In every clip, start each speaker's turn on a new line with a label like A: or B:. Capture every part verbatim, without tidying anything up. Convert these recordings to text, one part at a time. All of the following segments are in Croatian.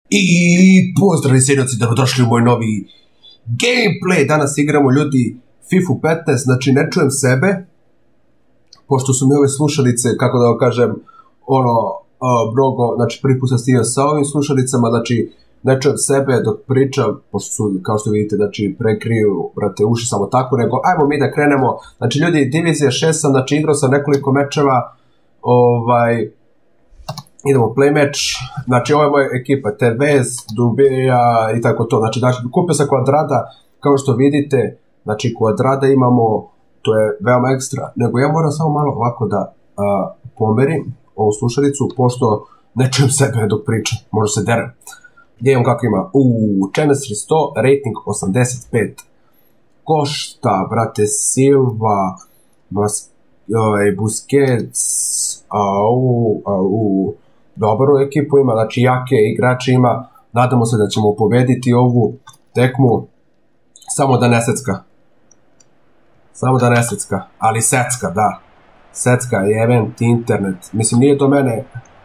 A: I pozdrav sjedioci, dobrodošli u moj novi gameplay. Danas igramo ljudi FIFA petnaest, znači ne čujem sebe, pošto su mi ove slušalice, kako da vam kažem, ono, uh, mnogo, znači prvi put sam stigao sa ovim slušalicama, znači ne čujem sebe dok pričam, pošto su, kao što vidite, znači prekriju, brate, uši samo tako, nego ajmo mi da krenemo. Znači ljudi, Divizija šest sam, znači igrao sam nekoliko mečeva, ovaj... idemo play match, znači ovo je moja ekipa, Tevez, Dumbia i tako to, znači, znači kupio sam Kvadrada, kao što vidite, znači Kvadrada imamo, to je veoma ekstra, nego ja moram samo malo ovako da a, pomerim ovu slušalicu, pošto ne čujem sebe dok pričam, možda se derem. Gdje imam kako ima, uuu, chemistry sto, rating osamdeset pet, košta, brate, Silva, Bas, ovaj, Busquets, au, au, dobru ekipu ima, znači jake igrače ima, nadamo se da ćemo pobediti ovu tekmu, samo da ne secka, samo da ne secka, ali secka, da, secka je event internet, mislim nije do mene,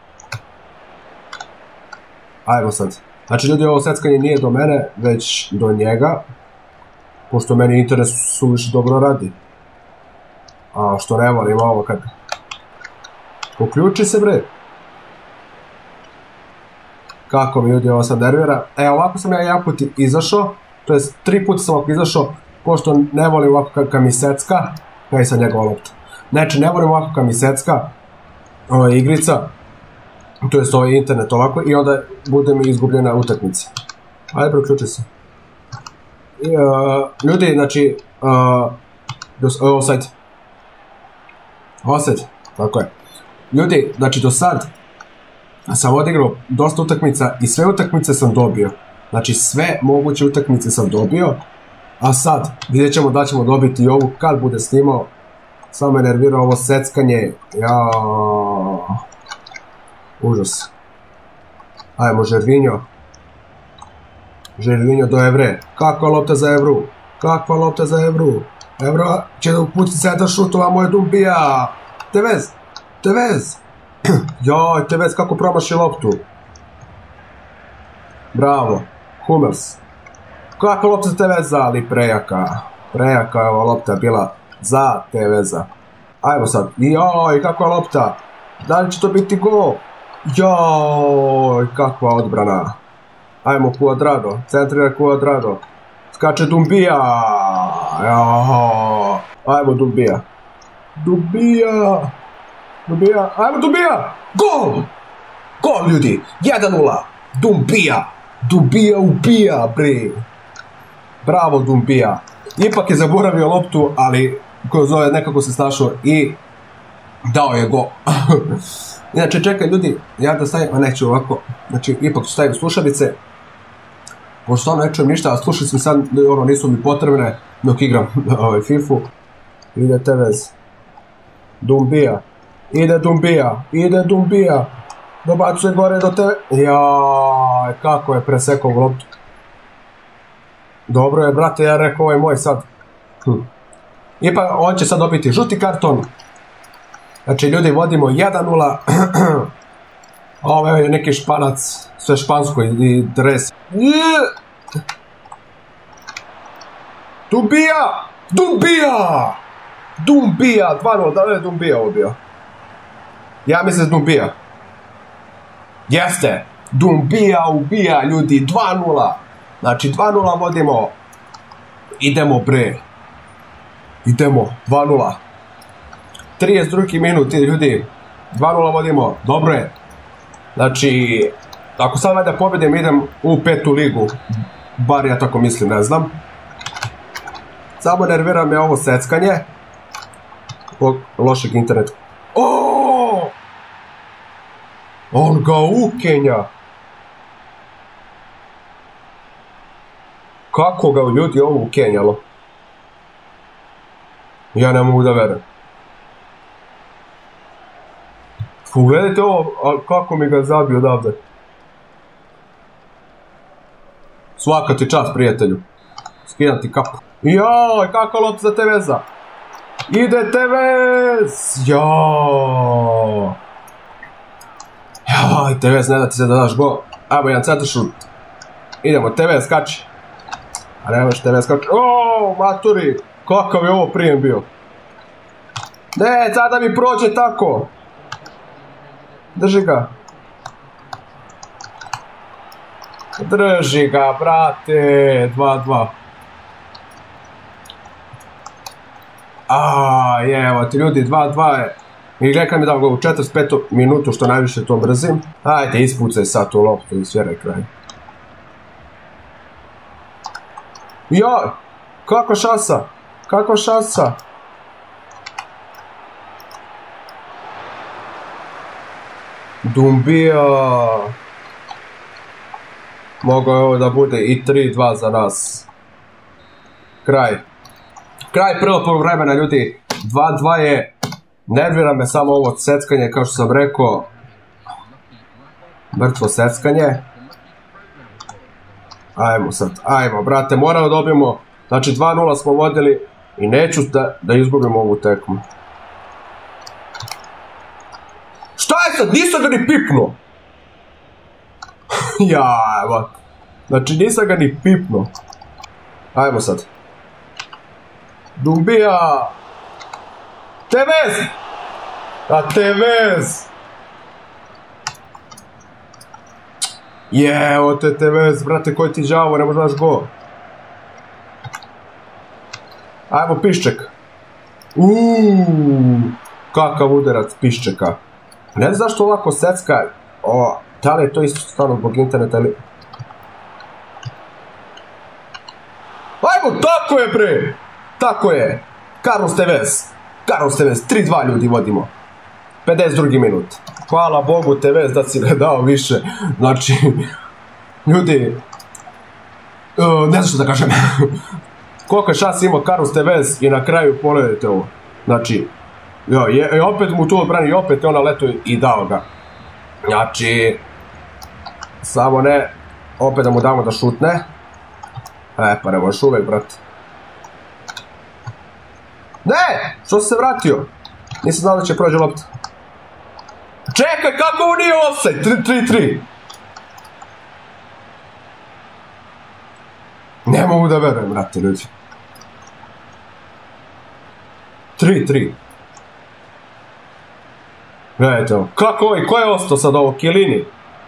A: ajmo sad, znači ljudi ovo seckanje nije do mene, već do njega, pošto meni internet suviše dobro radi, a što ne volim ovo kad, poključi se bre. Kako mi ljudi ovo sad nervira. E, ovako sam ja jedan put izašao, to jest tri puta sam ovako izašao, pošto ne volim ovako kad mi secka, kaj sam njegova lopta. Znači, ne volim ovako kad mi secka, ova igrica, to jest ovaj internet ovako, i onda bude mi izgubljena utakmica. Ajde, proključi se. I, uh, ljudi, znači, uh, offside. Offside, tako je. Ljudi, znači do sad sam odigrao dosta utakmica i sve utakmice sam dobio. Znači sve moguće utakmice sam dobio. A sad vidjet ćemo da ćemo dobiti i ovu kad bude snimao. Samo me nervira ovo seckanje. Jaaaa. Užas. Ajmo Žervinjo. Žervinjo do Evre. Kakva lopta za Evru. Kakva lopta za Evru. Evro će da uputi sedam šutova, moje Dumbia. Tevez. Tevez. Joj, Tevez kako promaši loptu. Bravo. Hummels. Kakva lopta za Teveza, ali prejaka. Prejaka je ova lopta bila za Teveza. Ajmo sad. Joj, kakva lopta. Da li će to biti gol? Joj, kakva odbrana. Ajmo Cuadrado. Centrira Cuadrado. Skače Dumbia. Joj. Ajmo Dumbia. Dumbia. Dumbia, ajmo Dumbia! Gol! Gol ljudi! jedan nula! Dumbia! Dumbia ubija, bre! Bravo Dumbia! Ipak je zaboravio loptu, ali ko zove nekako se snašao i dao je gol. Inače, čekaj ljudi, ja da stavim, a neću ovako, znači ipak ću stavim slušalice, pošto stvarno ne čujem ništa, a slušalice sad ono, nisu mi potrebne dok igram ovaj, FIFA-u. Ide Tevez. Dumbia. Ide Dumbia, ide Dumbia, dobacuje gore do tebe, jaj, kako je presekao loptu. Dobro je, brate, ja rekao, ovo je moj sad. Hm. Ipak, on će sad dobiti žuti karton. Znači, ljudi, vodimo jedan nula. Ovo je neki Španac, sve špansko i dres. Dumbia, Dumbia, Dumbia, dva nula, da li je Dumbia ovo bio? Ja mislim da Dumbia. Jeste. Dumbia ubija ljudi. dva nula. Znači dva nula vodimo. Idemo bre. Idemo. dva nula. trideset drugi minut ljudi. dva nula vodimo. Dobro je. Znači, ako sad valjda pobedim idem u petu ligu. Bar ja tako mislim, ne znam. Samo nervira me ovo seckanje. Zbog lošeg interneta. Oooo! On ga ukenja. Kako ga ljudi ovo ukenjalo? Ja ne mogu da verujem. Pogledajte ovo, kako mi ga zabio odavde. Svaka ti čast, prijatelju. Skidam ti kapu. Joj, kakva lopta za Teveza. Ide Tevez. Joj. Joj, Tevez, ne da ti se da daš gol. Ajmo jedan centar šut. Idemo, T V skači. A nemaš T V skači. Oooo, maturi. Kakav je ovo prijem bio. Ne, sada mi prođe tako. Drži ga. Drži ga, brate. dva dva. Aaaa, evo ti ljudi, dva dva je. I gledaj kad mi dao go u četrdeset petu minutu, što najviše to brzim. Ajde, ispucaj sad tu loptu i sve kraj. Ja, kako šansa? Kako šansa? Dumbia. Mogao je ovo da bude i tri dva za nas. Kraj. Kraj prvog poluvremena, ljudi. dva dva je. Nervira me samo ovo seckanje, kao što sam rekao. Mrtvo seckanje. Ajmo sad, ajmo, brate, moramo dobijemo. Znači dva nula smo vodili i neću da, da izgubimo ovu tekmu. Šta je sad? Nisam ga ni pipnuo. Ja, evo. Znači nisam ga ni pipnuo. Ajmo sad. Dumbia. Tevez! A Tevez! Jevo te Tevez, brate, koji ti đavo, ne možeš daš go. Ajmo Pišček. Uuuu, kakav udarac Piščeka. Ne znam zašto ovako secka. O, da li je to isto stvarno zbog interneta ili... Ajmo, tako je bre! Tako je! Carlos Tevez! Carlos Tevez, tri dva ljudi vodimo. pedeset drugi minut. Hvala Bogu Tevez da si ga dao više. Znači, ljudi, uh, ne znam što da kažem. Koliko je šans imao Carlos Tevez i na kraju pogledajte ovo. Znači, jo, je, je opet mu tu odbrani i opet je ona leto i dao ga. Znači, samo ne, opet da mu damo da šutne. E, pa ne možeš uvek, brate. Ne! Što si se vratio? Nisam znao da će prođe lopta. Čekaj, kako ovo nije offside? tri tri. Ne mogu da verujem, brate, ljudi. tri tri. Gledajte ovo. Kako ovo? Ko je ostao sad ovo? Chiellini?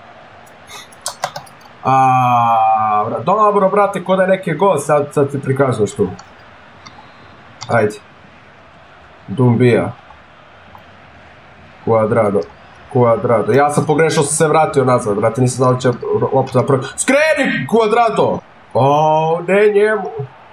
A: Aaaa, dobro, brate, ko da je neki gol, sad, sad ti prikazuješ tu. Ajde. Dumbia. Cuadrado. Cuadrado. Ja sam pogrešao, sam se vratio nazad, brate, nisam znao da će lopta prvi. Skreni, Cuadrado! O, ne njemu.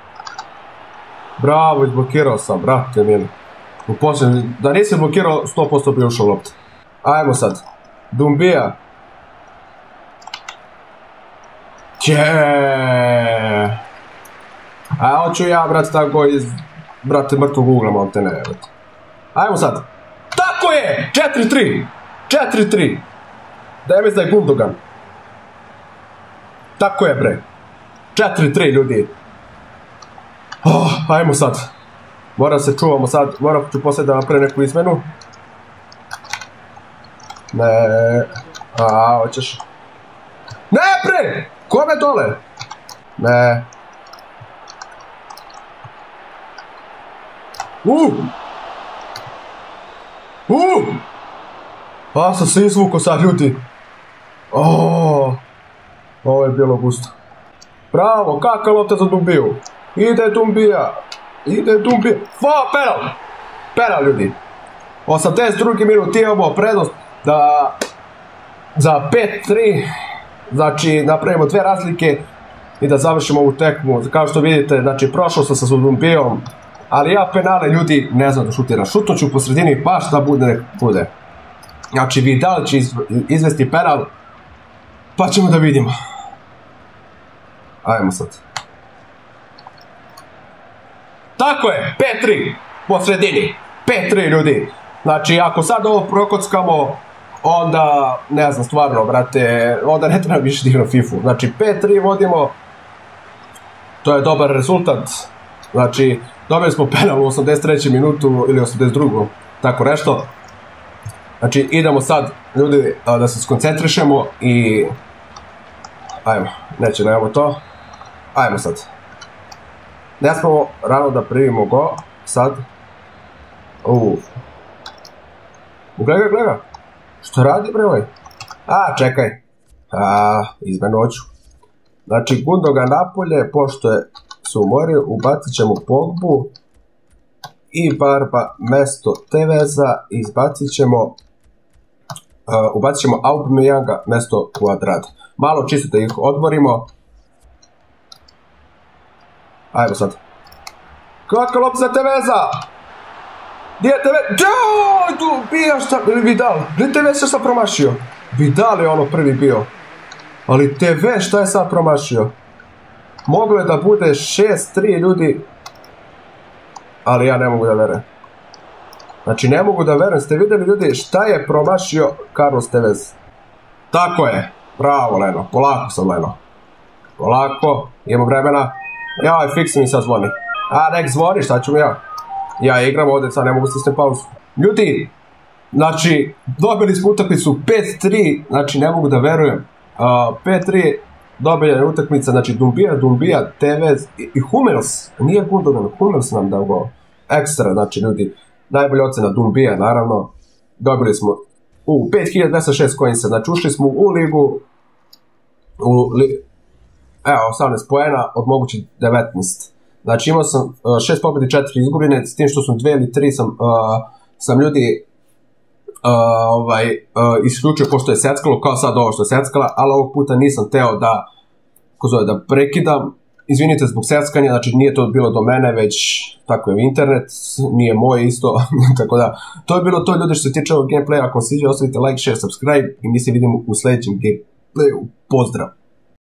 A: Bravo, izblokirao sam, brate, mili. U posljednji, da nisi blokirao, sto posto bi ušao lopta. Ajmo sad. Dumbia. Ćeee. A hoću ja, brate, tako iz, brate, mrtvog ugla, malo te ne, brate. Ajmo sad. Tako je! četiri tri. četiri tri. Daj mi zdaj Gundogan. Tako je, bre. četiri tri, ljudi. Oh, ajmo sad. Moram se čuvamo sad. Moram ću poslije da napravim neku izmenu. Ne. A, hoćeš. Ne, bre! Kome dole? Ne. Uuu! Uuu! Pa sam se izvukao sad, ljudi. Oooo. Ovo je bilo gusto. Bravo, kakva lopta za Dumbiju. Ide Dumbija. Ide Dumbija. Fa, penal. Penal, ljudi. osamdeset drugi minut imamo prednost da za pet tri. Znači, napravimo dve razlike i da završimo ovu tekmu. Kao što vidite, znači, prošao sam sa Dumbijom. Ali ja penale, ljudi, ne znam da šutiram. Šutno ću po sredini, pa šta bude, nek bude. Znači, Vidal će izvesti penal. Pa ćemo da vidimo. Ajmo sad. Tako je, pet tri. Po sredini. pet tri, ljudi. Znači, ako sad ovo prokockamo, onda, ne znam, stvarno, brate, onda ne treba više da igram fifu. Znači, pet tri vodimo. To je dobar rezultat. Znači, dobili smo penal u osamdeset trećoj minutu ili osamdeset drugoj tako nešto. Znači, idemo sad, ljudi, da se skoncentrišemo i Ajmo, neće, nemamo to. Ajmo sad. Ne smo rano da primimo go, sad. Uuu. Gledaj, gledaj. Što radi bre ovaj? A, čekaj. A, izmenu hoću. Znači, Gundogan napolje, pošto je se umorio, ubacit ćemo Pogbu i Barba mesto Teveza, izbacit ćemo uh, ubacit ćemo Aubameyanga mesto Cuadrada. Malo čisto da ih odmorimo. Ajmo sad. Kako lop za Teveza? Gdje je Tevez? Jao, tu bija šta? Vidal. Gdje Tevez šta sam promašio? Vidal je ono prvi bio. Ali Tevez šta je sad promašio? Moglo je da bude šest tri ljudi. Ali ja ne mogu da verujem. Znači ne mogu da verujem. Ste vidjeli ljudi šta je promašio Carlos Tevez? Tako je. Bravo Leno. Polako sam Leno. Polako. Imamo vremena. Jaj, fiks mi sad zvoni. A nek zvoni, šta ću mi ja? Ja igram ovdje, sad ne mogu stisnem pauzu. Ljudi, znači, dobili smo utakmicu pet tri, znači ne mogu da verujem. Uh, pet tri dobila utakmica, znači Dumbia, Dumbia, Tevez i, i Hummels. Nije Gundogan, Hummels nam dao go. Ekstra, znači ljudi, najbolja ocena Dumbia, naravno. Dobili smo u pet hiljada dvesta šest coinsa, znači ušli smo u ligu, u li, evo, osamnaest poena od mogućih devetnaest. Znači imao sam uh, šest pobjede i četiri izgubljene, s tim što sam dve ili tri sam, uh, sam ljudi uh, ovaj, uh, isključio pošto je seckalo, kao sad ovo što je seckala, ali ovog puta nisam teo da, ko zove, da prekidam. Izvinite zbog seckanja, znači nije to bilo do mene, već tako je internet, nije moj isto, tako da, to je bilo to ljudi što se tiče ovog gameplaya. Ako vam sviđa, ostavite like, share, subscribe i mi se vidimo u sljedećem gameplayu. Pozdrav!